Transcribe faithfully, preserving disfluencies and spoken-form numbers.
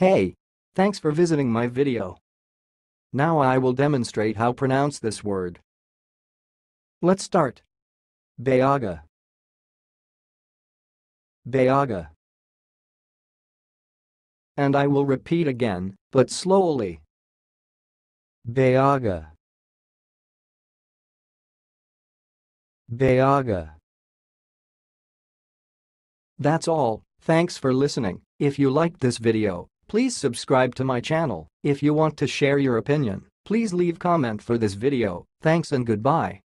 Hey! Thanks for visiting my video. Now I will demonstrate how pronounce this word. Let's start. Bayaga. Bayaga. And I will repeat again, but slowly. Bayaga. Bayaga. That's all. Thanks for listening. If you liked this video, please subscribe to my channel. If you want to share your opinion, please leave comment for this video. Thanks and goodbye.